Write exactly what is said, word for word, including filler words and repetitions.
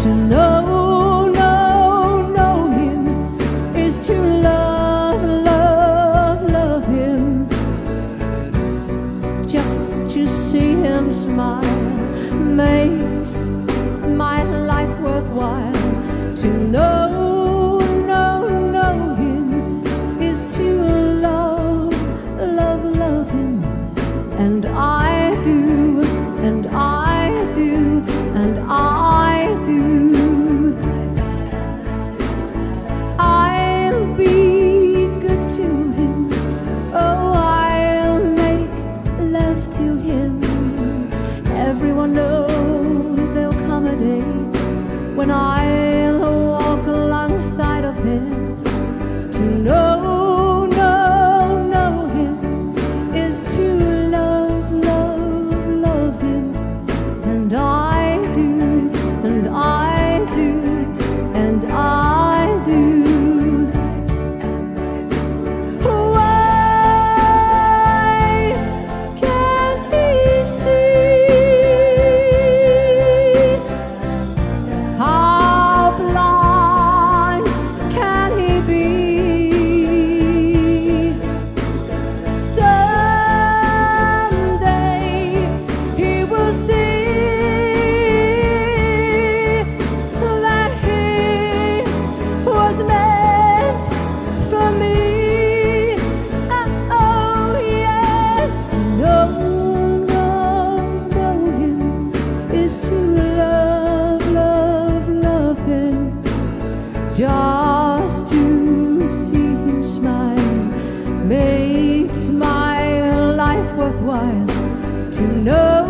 To know, know, know him is to love, love, love him. Just to see him smile makes my life worthwhile. To know, know, know him is to love, love, love him. And I do, and I do, and I do. I'll be good to him. Oh, I'll make love to him. Everyone knows there'll come a day when I'll walk alongside of him. To know, know, know him is to love, love, love him. And I do, and I do, and I do. Why can't he see? How blind can he be? Someday he will see that he was meant for me. Oh, yes, to know, know, know him is to love, love, love him. Just to see him smile makes my life worthwhile. To know